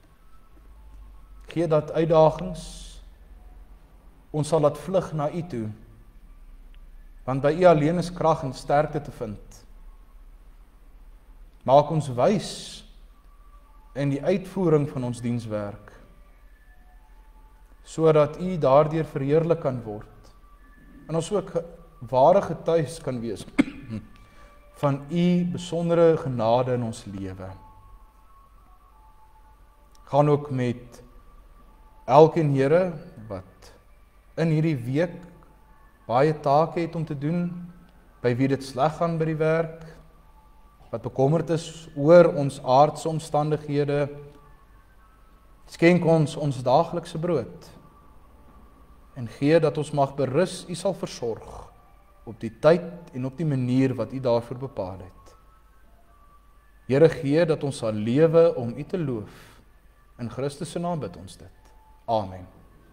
Gee dat uitdagings ons sal laat vlug na U toe. Want by U alleen is krag en sterkte te vind. Maak ons wys in die uitvoering van ons dienswerk, sodat U daardeur verheerlik kan word, en ons ook ware getuies kan wees van U besondere genade in ons lewe. Gaan ook met elkeen, Here, wat in hierdie week baie take het om te doen, by wie dit sleg gaan by die werk, wat bekommerd is oor ons aardse omstandighede. Skenk ons ons daaglikse brood en gee dat ons mag berus U sal versorg op die tyd en op die manier wat U daarvoor bepaal het. Here, gee dat ons sal lewe om U te loof. In Christus se naam bid ons dit. Amen.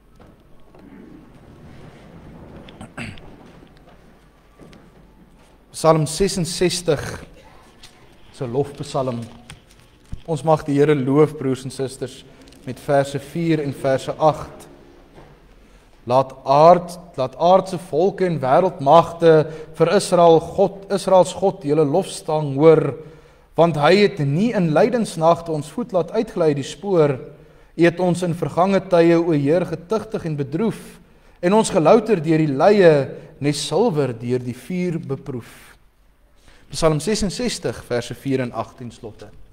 Psalm sesensestig is 'n lofpsalm. Ons mag die Here loof, broers en susters, met verse vier en verse agt. Laat aard, laat aardse volke en wêreldmagte vir Israel God, Israels God, julle lofstang hoor, want hy het nie in lydensnagte ons voet laat uitgly die spoor. U het ons in vergange tye, o Heer, getugtig en bedroef, en ons gelouter deur die leie nes silwer deur die vuur beproef. Psalm ses en sestig verse vier en agt en slotte.